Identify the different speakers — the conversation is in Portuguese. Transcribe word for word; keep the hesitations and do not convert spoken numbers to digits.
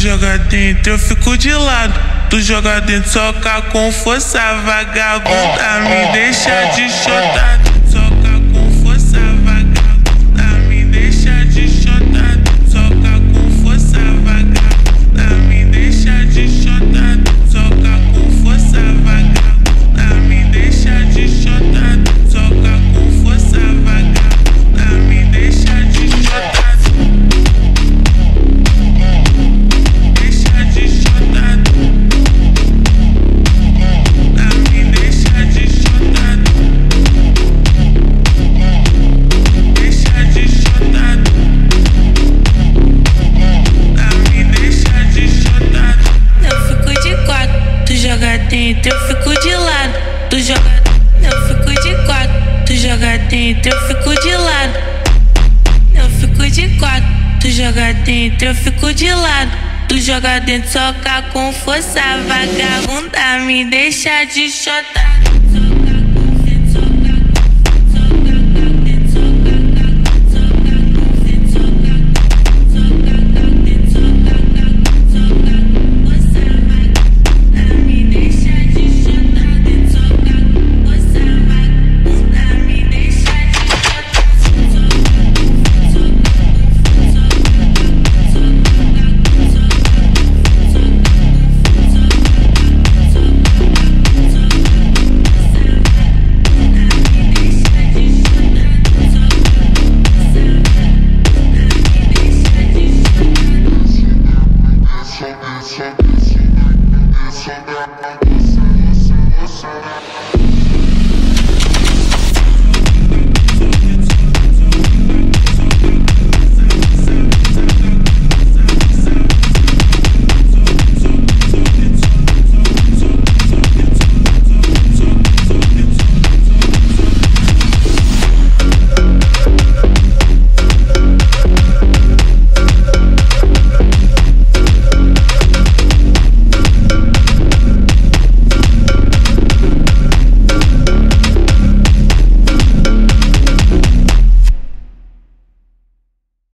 Speaker 1: joga dentro, eu fico de lado. Tu joga dentro, soca com força, vagabunda, me deixa de chotado. Soca com força, vagabunda, me deixa de chotado. Soca com força, vagabunda, me deixa de chotado. Soca com força, vagabunda, me deixa de chotado. Soca com força, vagabunda, me deixa de chotado. Eu fico de lado, tu joga, eu fico de quatro, tu joga dentro, eu fico de lado. Eu fico de quatro, tu joga dentro, eu fico de lado. Tu joga dentro, soca com força, vagabunda, me deixa de chotar.